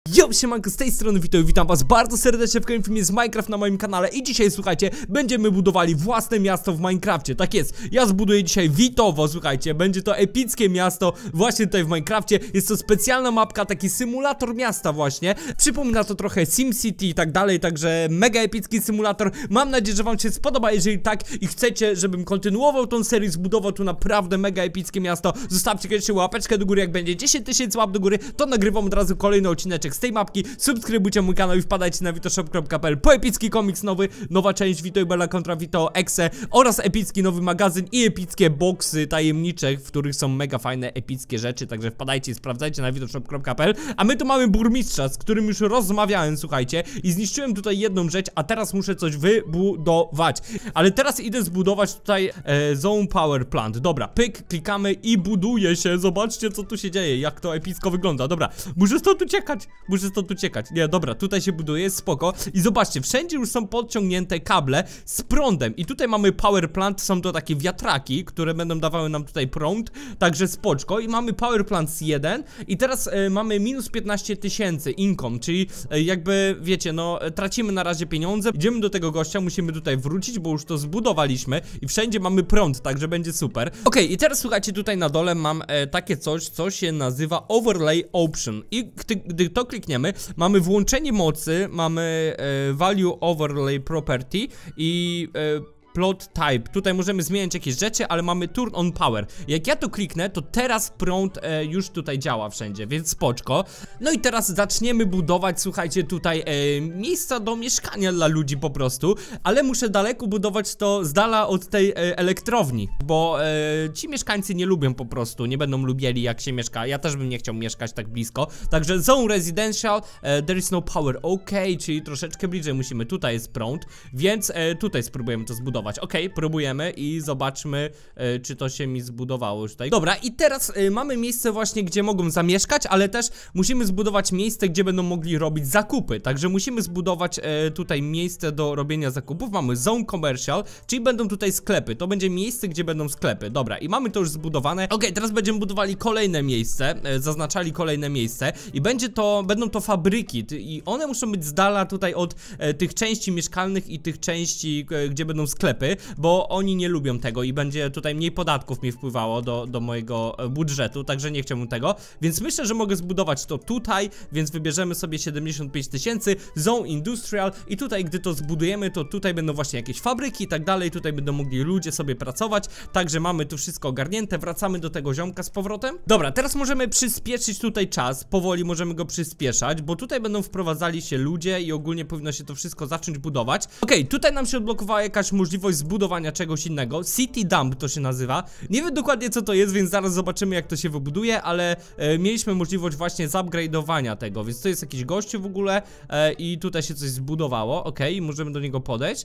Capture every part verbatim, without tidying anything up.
Yo, siemanko, z tej strony Wito i witam was bardzo serdecznie w kolejnym filmie z Minecraft na moim kanale. I dzisiaj, słuchajcie, będziemy budowali własne miasto w Minecrafcie. Tak jest, ja zbuduję dzisiaj Witowo, słuchajcie. Będzie to epickie miasto właśnie tutaj w Minecrafcie. Jest to specjalna mapka, taki symulator miasta właśnie. Przypomina to trochę SimCity i tak dalej, także mega epicki symulator. Mam nadzieję, że wam się spodoba. Jeżeli tak i chcecie, żebym kontynuował tą serię, zbudował tu naprawdę mega epickie miasto, zostawcie koniecznie łapeczkę do góry. Jak będzie dziesięć tysięcy łap do góry, to nagrywam od razu kolejny odcineczek z tej mapki. Subskrybujcie mój kanał i wpadajcie na witoshop kropka p l po epicki komiks nowy, nowa część Vito i Bella kontra Vito Exe oraz epicki nowy magazyn i epickie boxy tajemnicze, w których są mega fajne, epickie rzeczy, także wpadajcie i sprawdzajcie na witoshop kropka p l. A my tu mamy burmistrza, z którym już rozmawiałem, słuchajcie, i zniszczyłem tutaj jedną rzecz, a teraz muszę coś wybudować. Ale teraz idę zbudować tutaj e, Zone Power Plant. Dobra, pyk, klikamy i buduje się. Zobaczcie, co tu się dzieje, jak to epicko wygląda. Dobra, muszę stąd uciekać, muszę stąd uciekać. Nie, dobra, tutaj się buduje, jest spoko. I zobaczcie, wszędzie już są podciągnięte kable z prądem. I tutaj mamy Power Plant, są to takie wiatraki, które będą dawały nam tutaj prąd, także spoczko. I mamy Power Plant jeden. I teraz e, mamy minus piętnaście tysięcy income, czyli e, jakby, wiecie, no, e, tracimy na razie pieniądze. Idziemy do tego gościa, musimy tutaj wrócić, bo już to zbudowaliśmy. I wszędzie mamy prąd, także będzie super. Ok, i teraz słuchajcie, tutaj na dole mam e, takie coś, co się nazywa Overlay Option. I gdy, gdy to klikniemy, mamy włączenie mocy, mamy e, Value Overlay Property i e, Plot Type. Tutaj możemy zmieniać jakieś rzeczy, ale mamy Turn on Power. Jak ja to kliknę, to teraz prąd e, już tutaj działa wszędzie, więc spoczko. No i teraz zaczniemy budować, słuchajcie, tutaj e, miejsca do mieszkania dla ludzi po prostu, ale muszę daleko budować to z dala od tej e, elektrowni, bo e, ci mieszkańcy nie lubią po prostu, nie będą lubili jak się mieszka. Ja też bym nie chciał mieszkać tak blisko. Także Zone Residential, e, there is no power, ok, czyli troszeczkę bliżej musimy, tutaj jest prąd, więc e, tutaj spróbujemy to zbudować. Ok, próbujemy i zobaczmy, e, czy to się mi zbudowało już tutaj. Dobra, i teraz e, mamy miejsce właśnie, gdzie mogą zamieszkać, ale też musimy zbudować miejsce, gdzie będą mogli robić zakupy. Także musimy zbudować e, tutaj miejsce do robienia zakupów. Mamy Zone Commercial, czyli będą tutaj sklepy. To będzie miejsce, gdzie będą sklepy. Dobra, i mamy to już zbudowane. Ok, teraz będziemy budowali kolejne miejsce, e, zaznaczali kolejne miejsce i będzie to, będą to fabryki i one muszą być z dala tutaj od e, tych części mieszkalnych i tych części, e, gdzie będą sklepy, bo oni nie lubią tego i będzie tutaj mniej podatków mi wpływało do, do mojego budżetu, także nie chciałbym tego, więc myślę, że mogę zbudować to tutaj, więc wybierzemy sobie siedemdziesiąt pięć tysięcy, Zone Industrial i tutaj, gdy to zbudujemy, to tutaj będą właśnie jakieś fabryki i tak dalej, tutaj będą mogli ludzie sobie pracować, także mamy tu wszystko ogarnięte, wracamy do tego ziomka z powrotem. Dobra, teraz możemy przyspieszyć tutaj czas, powoli możemy go przyspieszać, bo tutaj będą wprowadzali się ludzie i ogólnie powinno się to wszystko zacząć budować. Okej, tutaj nam się odblokowała jakaś możliwość zbudowania czegoś innego. City Dump to się nazywa. Nie wiem dokładnie co to jest, więc zaraz zobaczymy jak to się wybuduje, ale e, mieliśmy możliwość właśnie zupgrade'owania tego, więc to jest jakiś gościu w ogóle e, i tutaj się coś zbudowało. Ok, możemy do niego podejść.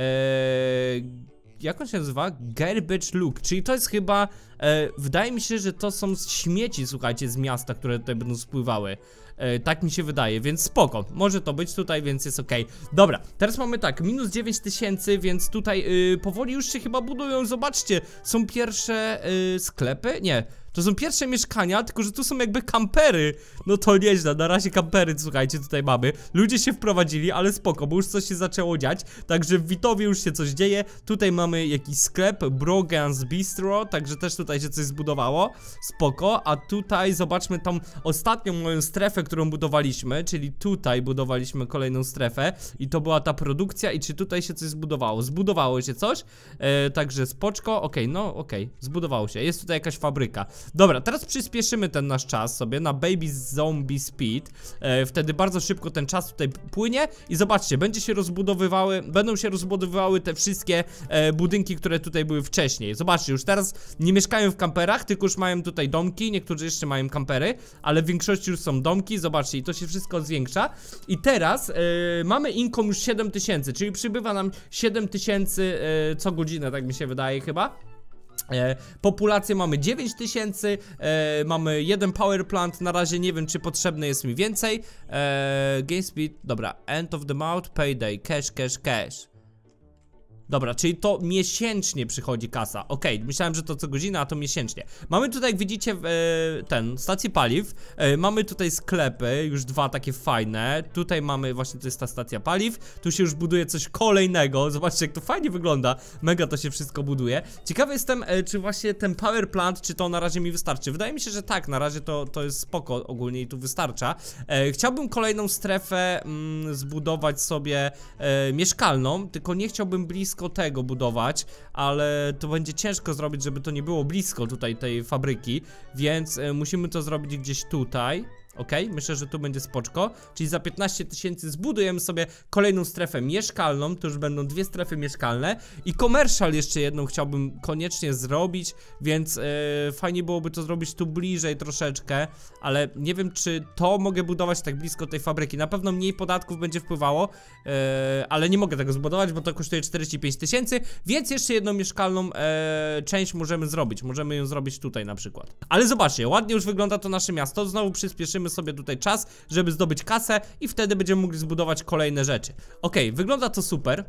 Eee... Jak on się nazywa? Garbage Look, czyli to jest chyba, e, wydaje mi się, że to są śmieci, słuchajcie, z miasta, które tutaj będą spływały. E, tak mi się wydaje, więc spoko, może to być tutaj, więc jest ok. Dobra, teraz mamy tak, minus dziewięć tysięcy, więc tutaj y, powoli już się chyba budują, zobaczcie, są pierwsze y, sklepy, nie. To są pierwsze mieszkania, tylko że tu są jakby kampery. No to nieźle, na razie kampery, słuchajcie, tutaj mamy. Ludzie się wprowadzili, ale spoko, bo już coś się zaczęło dziać. Także w Witowie już się coś dzieje. Tutaj mamy jakiś sklep, Brogan's Bistro, także też tutaj się coś zbudowało. Spoko, a tutaj zobaczmy tą ostatnią moją strefę, którą budowaliśmy, czyli tutaj budowaliśmy kolejną strefę. I to była ta produkcja i czy tutaj się coś zbudowało? Zbudowało się coś, e, także spoczko, okej, okay, no okej, okay. Zbudowało się, jest tutaj jakaś fabryka. Dobra, teraz przyspieszymy ten nasz czas sobie na Baby Zombie Speed. e, Wtedy bardzo szybko ten czas tutaj płynie. I zobaczcie, będzie się rozbudowywały, będą się rozbudowywały te wszystkie e, budynki, które tutaj były wcześniej. Zobaczcie, już teraz nie mieszkają w kamperach, tylko już mają tutaj domki. Niektórzy jeszcze mają kampery, ale w większości już są domki. Zobaczcie, i to się wszystko zwiększa. I teraz e, mamy income już siedem tysięcy, czyli przybywa nam siedem tysięcy e, co godzinę, tak mi się wydaje chyba. E, populację mamy dziewięć tysięcy, e, mamy jeden power plant, na razie nie wiem czy potrzebne jest mi więcej. e, Game speed, dobra, end of the month, payday, cash, cash, cash. Dobra, czyli to miesięcznie przychodzi kasa. Okej, okay, myślałem, że to co godzina, a to miesięcznie. Mamy tutaj, jak widzicie, e, ten, stację paliw. e, Mamy tutaj sklepy, już dwa takie fajne. Tutaj mamy, właśnie to jest ta stacja paliw. Tu się już buduje coś kolejnego. Zobaczcie, jak to fajnie wygląda. Mega to się wszystko buduje. Ciekawy jestem, e, czy właśnie ten power plant, czy to na razie mi wystarczy. Wydaje mi się, że tak, na razie to, to jest spoko ogólnie i tu wystarcza. e, Chciałbym kolejną strefę mm, zbudować sobie e, mieszkalną, tylko nie chciałbym blisko tego budować, ale to będzie ciężko zrobić, żeby to nie było blisko tutaj tej fabryki, więc y, musimy to zrobić gdzieś tutaj. Ok, myślę, że tu będzie spoczko. Czyli za piętnaście tysięcy zbudujemy sobie kolejną strefę mieszkalną. To już będą dwie strefy mieszkalne. I commercial jeszcze jedną chciałbym koniecznie zrobić. Więc yy, fajnie byłoby to zrobić tu bliżej troszeczkę. Ale nie wiem, czy to mogę budować tak blisko tej fabryki. Na pewno mniej podatków będzie wpływało, yy, ale nie mogę tego zbudować, bo to kosztuje czterdzieści pięć tysięcy. Więc jeszcze jedną mieszkalną yy, część możemy zrobić. Możemy ją zrobić tutaj na przykład. Ale zobaczcie, ładnie już wygląda to nasze miasto. Znowu przyspieszymy sobie tutaj czas, żeby zdobyć kasę i wtedy będziemy mogli zbudować kolejne rzeczy. Ok, wygląda to super.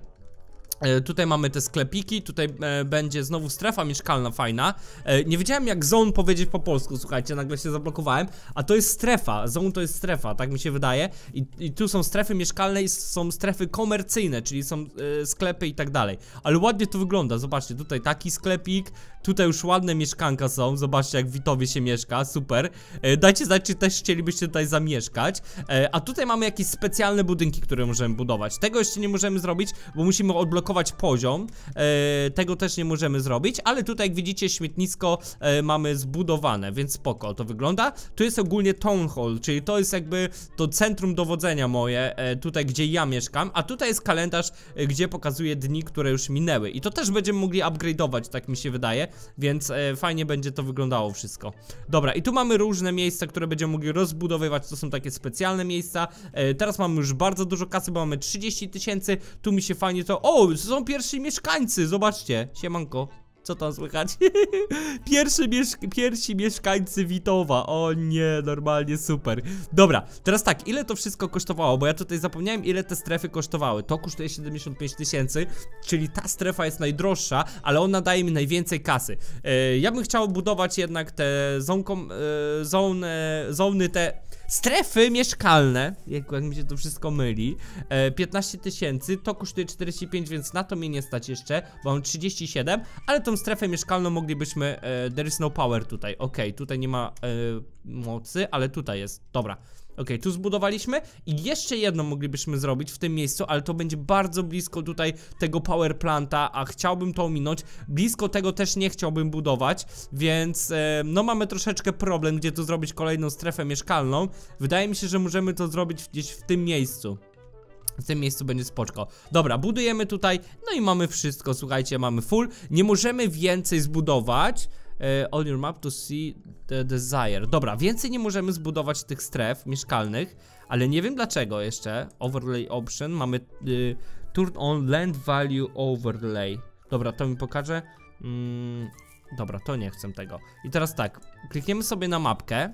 E, tutaj mamy te sklepiki, tutaj e, będzie znowu strefa mieszkalna fajna. e, Nie wiedziałem, jak zone powiedzieć po polsku, słuchajcie, nagle się zablokowałem. A to jest strefa, zone to jest strefa, tak mi się wydaje. I, i tu są strefy mieszkalne i są strefy komercyjne, czyli są e, sklepy i tak dalej. Ale ładnie to wygląda, zobaczcie, tutaj taki sklepik. Tutaj już ładne mieszkanka są, zobaczcie, jak w Witowie się mieszka, super. e, Dajcie znać, czy też chcielibyście tutaj zamieszkać. e, A tutaj mamy jakieś specjalne budynki, które możemy budować. Tego jeszcze nie możemy zrobić, bo musimy odblokować poziom, e, tego też nie możemy zrobić, ale tutaj, jak widzicie, śmietnisko e, mamy zbudowane, więc spoko to wygląda. Tu jest ogólnie town hall, czyli to jest jakby to centrum dowodzenia moje, e, tutaj gdzie ja mieszkam, a tutaj jest kalendarz, e, gdzie pokazuje dni, które już minęły i to też będziemy mogli upgrade'ować, tak mi się wydaje, więc e, fajnie będzie to wyglądało wszystko. Dobra, i tu mamy różne miejsca, które będziemy mogli rozbudowywać, to są takie specjalne miejsca. e, Teraz mamy już bardzo dużo kasy, bo mamy trzydzieści tysięcy, tu mi się fajnie to... O, są pierwsi mieszkańcy, zobaczcie, siemanko, co tam słychać? Pierwszy miesz pierwsi mieszkańcy Witowa, o nie, normalnie super. Dobra, teraz tak, ile to wszystko kosztowało, bo ja tutaj zapomniałem, ile te strefy kosztowały. To kosztuje siedemdziesiąt pięć tysięcy, czyli ta strefa jest najdroższa, ale ona daje mi najwięcej kasy. e, Ja bym chciał budować jednak te zonkom, e, zone, zony, te... strefy mieszkalne, jak, jak mi się to wszystko myli, e, piętnaście tysięcy, to kosztuje czterdzieści pięć, więc na to mnie nie stać jeszcze, bo mam trzydzieści siedem, ale tą strefę mieszkalną moglibyśmy, e, there is no power tutaj, ok, tutaj nie ma e, mocy, ale tutaj jest, dobra. Ok, tu zbudowaliśmy i jeszcze jedną moglibyśmy zrobić w tym miejscu, ale to będzie bardzo blisko tutaj tego power planta, a chciałbym to ominąć. Blisko tego też nie chciałbym budować, więc e, no mamy troszeczkę problem, gdzie tu zrobić kolejną strefę mieszkalną. Wydaje mi się, że możemy to zrobić gdzieś w tym miejscu. W tym miejscu będzie spoczko. Dobra, budujemy tutaj, no i mamy wszystko, słuchajcie, mamy full. Nie możemy więcej zbudować. On your map to see the desire. Dobra, więcej nie możemy zbudować tych stref mieszkalnych, ale nie wiem dlaczego jeszcze. Overlay option, mamy y, turn on land value overlay. Dobra, to mi pokaże. mm, Dobra, to nie chcę tego. I teraz tak, klikniemy sobie na mapkę.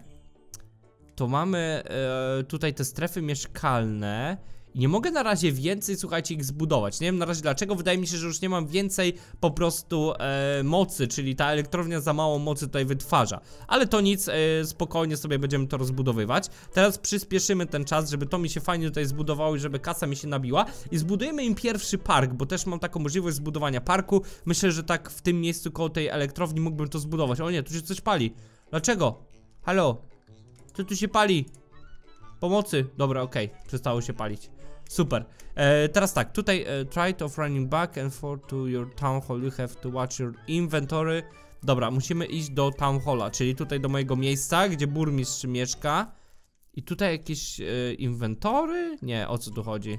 To mamy y, tutaj te strefy mieszkalne. I nie mogę na razie więcej, słuchajcie, ich zbudować. Nie wiem na razie dlaczego, wydaje mi się, że już nie mam więcej po prostu e, mocy, czyli ta elektrownia za mało mocy tutaj wytwarza. Ale to nic, e, spokojnie sobie będziemy to rozbudowywać. Teraz przyspieszymy ten czas, żeby to mi się fajnie tutaj zbudowało i żeby kasa mi się nabiła. I zbudujemy im pierwszy park, bo też mam taką możliwość zbudowania parku. Myślę, że tak w tym miejscu koło tej elektrowni mógłbym to zbudować. O nie, tu się coś pali. Dlaczego? Halo? Co tu się pali? Pomocy. Dobra, okej, okay. Przestało się palić. Super. E, teraz tak, tutaj e, try to running back and forth to your town hall. You have to watch your inventory. Dobra, musimy iść do town halla, czyli tutaj do mojego miejsca, gdzie burmistrz mieszka. I tutaj jakieś e, inwentory? Nie, o co tu chodzi?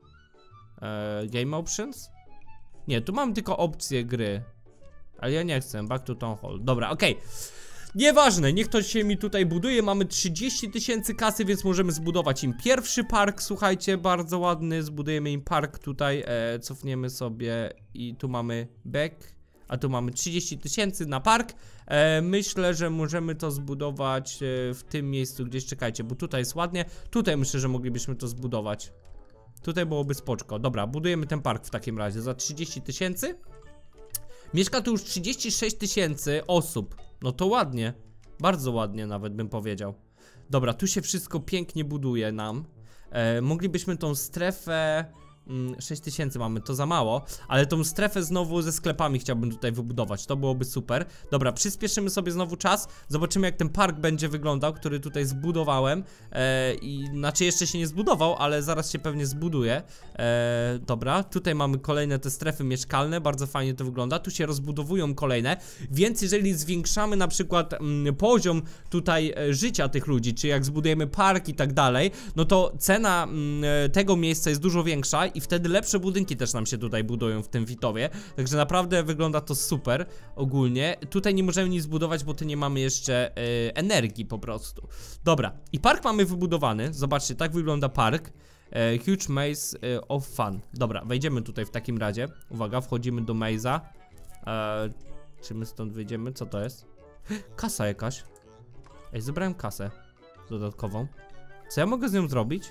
E, game options? Nie, tu mam tylko opcje gry. Ale ja nie chcę, back to town hall. Dobra, okej. Okay. Nieważne, niech to się mi tutaj buduje. Mamy trzydzieści tysięcy kasy, więc możemy zbudować im pierwszy park. Słuchajcie, bardzo ładny. Zbudujemy im park tutaj, e, cofniemy sobie i tu mamy back, a tu mamy trzydzieści tysięcy na park. e, Myślę, że możemy to zbudować e, w tym miejscu gdzieś, czekajcie, bo tutaj jest ładnie. Tutaj myślę, że moglibyśmy to zbudować. Tutaj byłoby spoczko. Dobra, budujemy ten park w takim razie za trzydzieści tysięcy. Mieszka tu już trzydzieści sześć tysięcy osób. No to ładnie. Bardzo ładnie nawet bym powiedział. Dobra, tu się wszystko pięknie buduje nam. e, Moglibyśmy tą strefę... sześć tysięcy mamy, to za mało. Ale tą strefę znowu ze sklepami chciałbym tutaj wybudować, to byłoby super. Dobra, przyspieszymy sobie znowu czas. Zobaczymy jak ten park będzie wyglądał, który tutaj zbudowałem. e, I znaczy jeszcze się nie zbudował, ale zaraz się pewnie zbuduje. e, Dobra, tutaj mamy kolejne te strefy mieszkalne. Bardzo fajnie to wygląda, tu się rozbudowują kolejne. Więc jeżeli zwiększamy na przykład mm, poziom tutaj e, życia tych ludzi, czy jak zbudujemy park i tak dalej, no to cena mm, tego miejsca jest dużo większa i wtedy lepsze budynki też nam się tutaj budują w tym Witowie. Także naprawdę wygląda to super ogólnie. Tutaj nie możemy nic zbudować, bo tu nie mamy jeszcze yy, energii po prostu. Dobra, i park mamy wybudowany. Zobaczcie, tak wygląda park. yy, Huge maze yy, of fun. Dobra, wejdziemy tutaj w takim razie. Uwaga, wchodzimy do maze'a. yy, Czy my stąd wyjdziemy? Co to jest? Kasa jakaś. Ej, zebrałem kasę dodatkową. Co ja mogę z nią zrobić?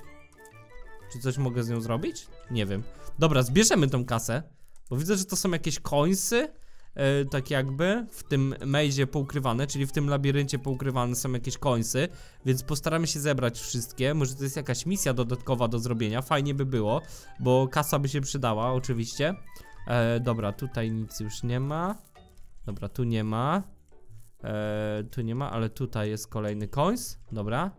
Czy coś mogę z nią zrobić? Nie wiem. Dobra, zbierzemy tą kasę, bo widzę, że to są jakieś coinsy, yy, tak jakby w tym mazie poukrywane, czyli w tym labiryncie poukrywane są jakieś coinsy, więc postaramy się zebrać wszystkie. Może to jest jakaś misja dodatkowa do zrobienia, fajnie by było, bo kasa by się przydała oczywiście. yy, Dobra, tutaj nic już nie ma. Dobra, tu nie ma. yy, Tu nie ma, ale tutaj jest kolejny coins. Dobra.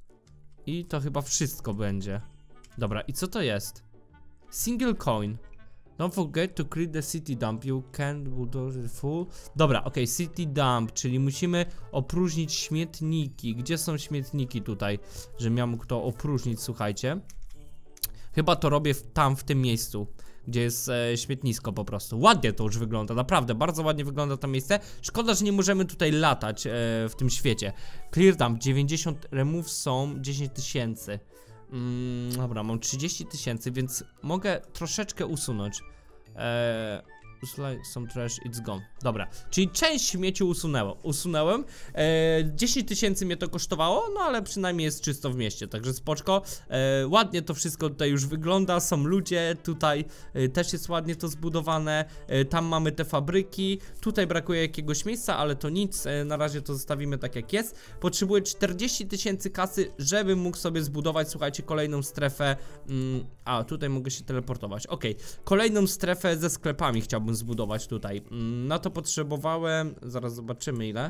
I to chyba wszystko będzie. Dobra, i co to jest? Single coin. Don't forget to create the city dump. You can't bulldoze full. Dobra, ok, city dump, czyli musimy opróżnić śmietniki. Gdzie są śmietniki tutaj? Żebym ja mógł to opróżnić, słuchajcie. Chyba to robię w, tam, w tym miejscu, gdzie jest e, śmietnisko po prostu. Ładnie to już wygląda, naprawdę, bardzo ładnie wygląda to miejsce. Szkoda, że nie możemy tutaj latać e, w tym świecie. Clear dump, dziewięćdziesiąt, remove są dziesięć tysięcy. Mm, dobra, mam trzydzieści tysięcy, więc mogę troszeczkę usunąć. Eee, some trash, it's gone. Dobra, czyli część śmieci usunęło, usunąłem. eee, dziesięć tysięcy mnie to kosztowało, no ale przynajmniej jest czysto w mieście, także spoczko. eee, Ładnie to wszystko tutaj już wygląda, są ludzie, tutaj e, też jest ładnie to zbudowane. e, Tam mamy te fabryki, tutaj brakuje jakiegoś miejsca, ale to nic, e, na razie to zostawimy tak jak jest. Potrzebuję czterdzieści tysięcy kasy, żebym mógł sobie zbudować, słuchajcie, kolejną strefę. mm, A, tutaj mogę się teleportować, ok. Kolejną strefę ze sklepami chciałbym zbudować tutaj. mm, Na to potrzebowałem, zaraz zobaczymy ile.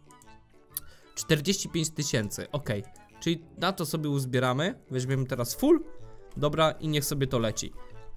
czterdzieści pięć tysięcy, ok. Czyli na to sobie uzbieramy. Weźmiemy teraz full. Dobra, i niech sobie to leci.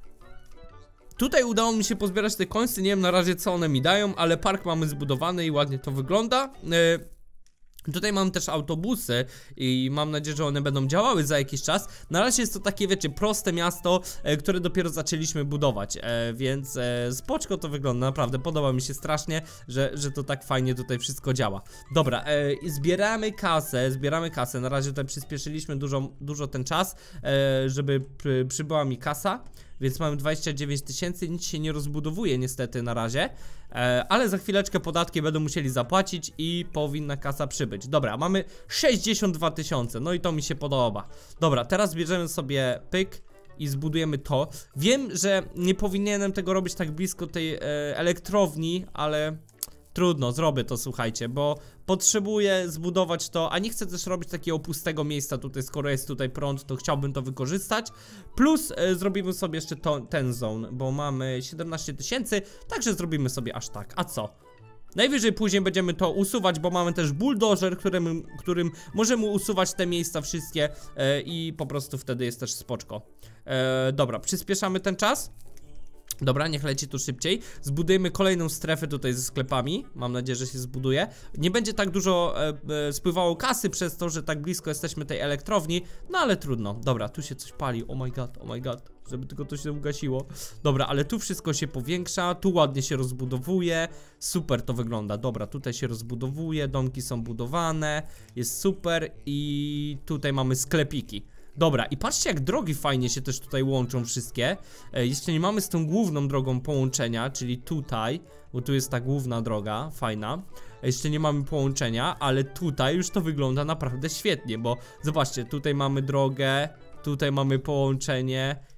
Tutaj udało mi się pozbierać te końce. Nie wiem na razie co one mi dają, ale park mamy zbudowany i ładnie to wygląda. yy, Tutaj mam też autobusy i mam nadzieję, że one będą działały za jakiś czas. Na razie jest to takie, wiecie, proste miasto, e, które dopiero zaczęliśmy budować, e, więc e, spoczko to wygląda, naprawdę podoba mi się strasznie, że, że to tak fajnie tutaj wszystko działa. Dobra, e, zbieramy kasę, zbieramy kasę, na razie tutaj przyspieszyliśmy dużo, dużo ten czas, e, żeby przy, przybyła mi kasa. Więc mamy dwadzieścia dziewięć tysięcy, nic się nie rozbudowuje niestety na razie, e, ale za chwileczkę podatki będą musieli zapłacić i powinna kasa przybyć. Dobra, mamy sześćdziesiąt dwa tysiące, no i to mi się podoba. Dobra, teraz bierzemy sobie pyk i zbudujemy to. Wiem, że nie powinienem tego robić tak blisko tej e, elektrowni, ale... Trudno, zrobię to, słuchajcie, bo potrzebuję zbudować to, a nie chcę też robić takiego pustego miejsca tutaj, skoro jest tutaj prąd, to chciałbym to wykorzystać. Plus e, zrobimy sobie jeszcze to, ten zone, bo mamy siedemnaście tysięcy, także zrobimy sobie aż tak, a co? Najwyżej później będziemy to usuwać, bo mamy też buldożer, którym, którym możemy usuwać te miejsca wszystkie e, i po prostu wtedy jest też spoczko. e, Dobra, przyspieszamy ten czas. Dobra, niech leci tu szybciej. Zbudujemy kolejną strefę tutaj ze sklepami. Mam nadzieję, że się zbuduje. Nie będzie tak dużo e, e, spływało kasy przez to, że tak blisko jesteśmy tej elektrowni. No ale trudno. Dobra, tu się coś pali. Oh my god, oh my god. Żeby tylko to się ugasiło. Dobra, ale tu wszystko się powiększa. Tu ładnie się rozbudowuje. Super to wygląda. Dobra, tutaj się rozbudowuje. Domki są budowane. Jest super. I tutaj mamy sklepiki. Dobra, i patrzcie jak drogi fajnie się też tutaj łączą wszystkie. e, Jeszcze nie mamy z tą główną drogą połączenia, czyli tutaj, bo tu jest ta główna droga, fajna. e, Jeszcze nie mamy połączenia, ale tutaj już to wygląda naprawdę świetnie, bo zobaczcie, tutaj mamy drogę, tutaj mamy połączenie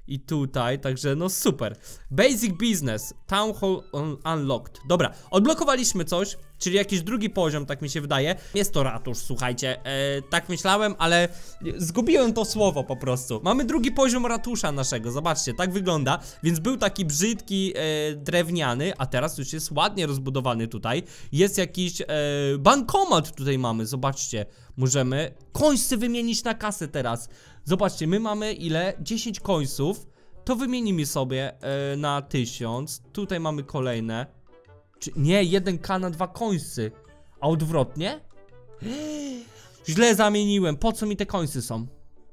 I tutaj, także no super. Basic Business, Town Hall un Unlocked. Dobra, odblokowaliśmy coś, czyli jakiś drugi poziom, tak mi się wydaje. Jest to ratusz, słuchajcie, e, tak myślałem, ale zgubiłem to słowo po prostu. Mamy drugi poziom ratusza naszego, zobaczcie, tak wygląda. Więc był taki brzydki, e, drewniany, a teraz już jest ładnie rozbudowany tutaj. Jest jakiś e, bankomat tutaj mamy, zobaczcie. Możemy końsy wymienić na kasę teraz. Zobaczcie, my mamy ile? dziesięć końców. To wymienimy sobie e, na tysiąc. Tutaj mamy kolejne. Czy, nie, jeden K na dwa końsy. A odwrotnie? Źle zamieniłem. Po co mi te końsy są?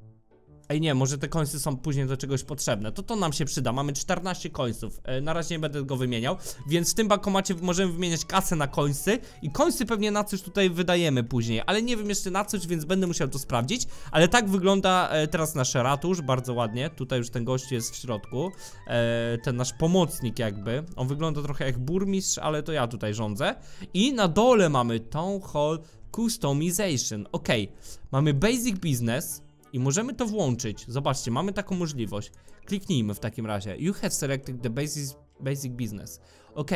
Ej nie, może te końsy są później do czegoś potrzebne. To to nam się przyda, mamy czternaście końców. e, Na razie nie będę go wymieniał. Więc w tym bankomacie możemy wymieniać kasę na końsy. I końsy pewnie na coś tutaj wydajemy później. Ale nie wiem jeszcze na coś, więc będę musiał to sprawdzić. Ale tak wygląda e, teraz nasz ratusz, bardzo ładnie. Tutaj już ten gość jest w środku, e, ten nasz pomocnik jakby. On wygląda trochę jak burmistrz, ale to ja tutaj rządzę. I na dole mamy Town Hall Customization. Ok, mamy Basic Business i możemy to włączyć. Zobaczcie, mamy taką możliwość. Kliknijmy w takim razie. You have selected the basic, basic business. Ok.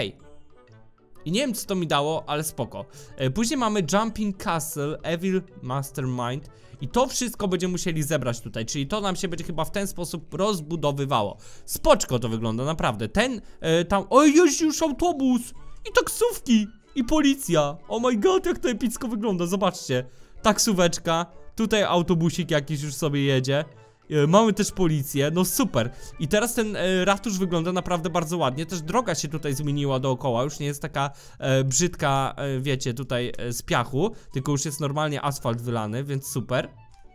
I nie wiem, co to mi dało, ale spoko. e, Później mamy Jumping Castle, Evil Mastermind. I to wszystko będziemy musieli zebrać tutaj. Czyli to nam się będzie chyba w ten sposób rozbudowywało. Spoczko to wygląda, naprawdę. Ten, e, tam... Oj, jest już autobus! I taksówki! I policja! Oh my god, jak to epicko wygląda, zobaczcie. Taksóweczka. Tutaj autobusik jakiś już sobie jedzie. e, Mamy też policję, no super. I teraz ten e, ratusz wygląda naprawdę bardzo ładnie. Też droga się tutaj zmieniła dookoła. Już nie jest taka e, brzydka, e, wiecie, tutaj e, z piachu. Tylko już jest normalnie asfalt wylany, więc super.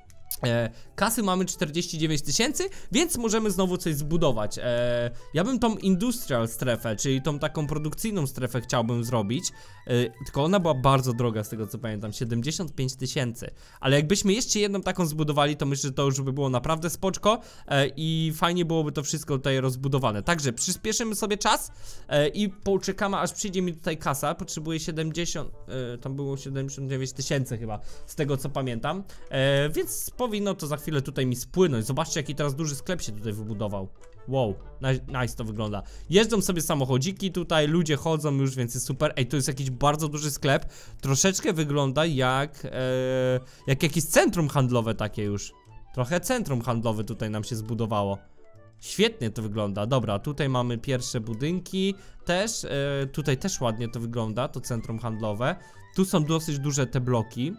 E, kasy mamy czterdzieści dziewięć tysięcy, więc możemy znowu coś zbudować. e, Ja bym tą industrial strefę, czyli tą taką produkcyjną strefę chciałbym zrobić, e, tylko ona była bardzo droga z tego co pamiętam, siedemdziesiąt pięć tysięcy. Ale jakbyśmy jeszcze jedną taką zbudowali, to myślę, że to już by było naprawdę spoczko, e, i fajnie byłoby to wszystko tutaj rozbudowane. Także przyspieszymy sobie czas e, i poczekamy aż przyjdzie mi tutaj kasa. Potrzebuję siedemdziesiąt, e, tam było siedemdziesiąt dziewięć tysięcy chyba, z tego co pamiętam, e, więc powinno to za chwilę tutaj mi spłynąć. Zobaczcie, jaki teraz duży sklep się tutaj wybudował. Wow, nice to wygląda. Jeżdżą sobie samochodziki tutaj, ludzie chodzą już, więc jest super. Ej, to jest jakiś bardzo duży sklep. Troszeczkę wygląda jak e, jak jakieś centrum handlowe takie już. Trochę centrum handlowe tutaj nam się zbudowało. Świetnie to wygląda. Dobra, tutaj mamy pierwsze budynki też, e, tutaj też ładnie to wygląda, to centrum handlowe. Tu są dosyć duże te bloki.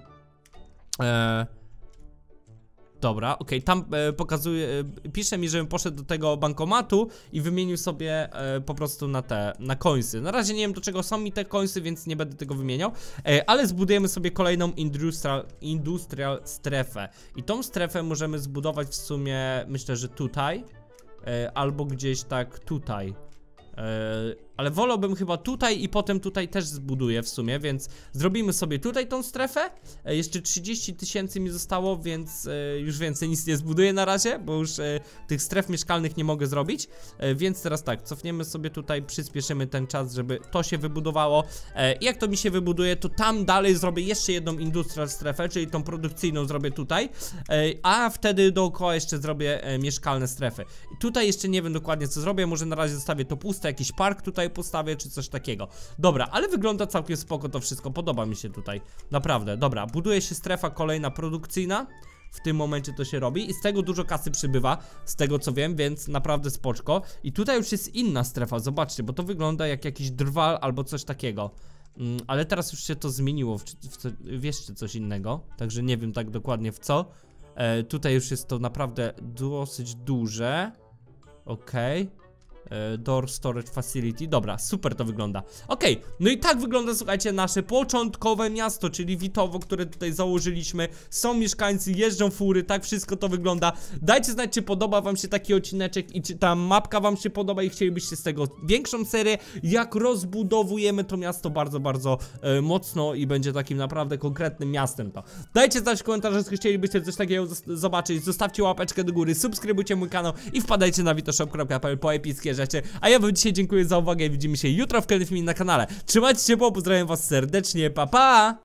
Eee Dobra, okej, okay. Tam e, pokazuje, e, pisze mi, żebym poszedł do tego bankomatu i wymienił sobie e, po prostu na te, na końsy. Na razie nie wiem, do czego są mi te końsy, więc nie będę tego wymieniał, e, ale zbudujemy sobie kolejną industrial, industrial strefę. I tą strefę możemy zbudować w sumie, myślę, że tutaj, e, albo gdzieś tak tutaj. Yy, ale wolałbym chyba tutaj i potem tutaj też zbuduję w sumie, więc zrobimy sobie tutaj tą strefę. Yy, jeszcze trzydzieści tysięcy mi zostało, więc yy, już więcej nic nie zbuduję na razie, bo już yy, tych stref mieszkalnych nie mogę zrobić. Yy, więc teraz tak, cofniemy sobie tutaj, przyspieszymy ten czas, żeby to się wybudowało. Yy, jak to mi się wybuduje, to tam dalej zrobię jeszcze jedną industrial strefę, czyli tą produkcyjną zrobię tutaj, yy, a wtedy dookoła jeszcze zrobię yy, mieszkalne strefy. I tutaj jeszcze nie wiem dokładnie co zrobię, może na razie zostawię to puste, jakiś park tutaj postawię, czy coś takiego. Dobra, ale wygląda całkiem spoko to wszystko, podoba mi się tutaj, naprawdę. Dobra, buduje się strefa kolejna produkcyjna. W tym momencie to się robi i z tego dużo kasy przybywa, z tego co wiem, więc naprawdę spoczko. I tutaj już jest inna strefa, zobaczcie, bo to wygląda jak jakiś drwal albo coś takiego. Mm, ale teraz już się to zmieniło w, w, co, w jeszcze coś innego, także nie wiem tak dokładnie w co. E, tutaj już jest to naprawdę dosyć duże. Okej. Okay. Door Storage Facility, dobra, super to wygląda. Okej, okay, no i tak wygląda, słuchajcie, nasze początkowe miasto, czyli Witowo, które tutaj założyliśmy. Są mieszkańcy, jeżdżą fury, tak wszystko to wygląda. Dajcie znać, czy podoba wam się taki odcineczek i czy ta mapka wam się podoba i chcielibyście z tego większą serię, jak rozbudowujemy to miasto bardzo, bardzo e, mocno i będzie takim naprawdę konkretnym miastem to. Dajcie znać w komentarzach, czy chcielibyście coś takiego zobaczyć, zostawcie łapeczkę do góry, subskrybujcie mój kanał i wpadajcie na witoshop kropka p l po epickie rzeczy. A ja wam dzisiaj dziękuję za uwagę i widzimy się jutro w kolejnym filmie na kanale. Trzymajcie się, bo pozdrawiam was serdecznie, pa pa!